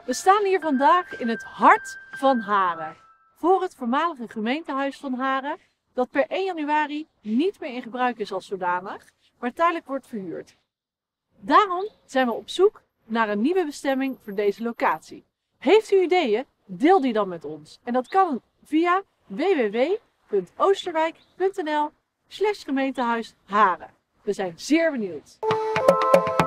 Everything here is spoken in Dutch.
We staan hier vandaag in het hart van Haren, voor het voormalige gemeentehuis van Haren, dat per 1 januari niet meer in gebruik is als zodanig, maar tijdelijk wordt verhuurd. Daarom zijn we op zoek naar een nieuwe bestemming voor deze locatie. Heeft u ideeën? Deel die dan met ons. En dat kan via www.oosterwijk.nl/gemeentehuis Haren. We zijn zeer benieuwd.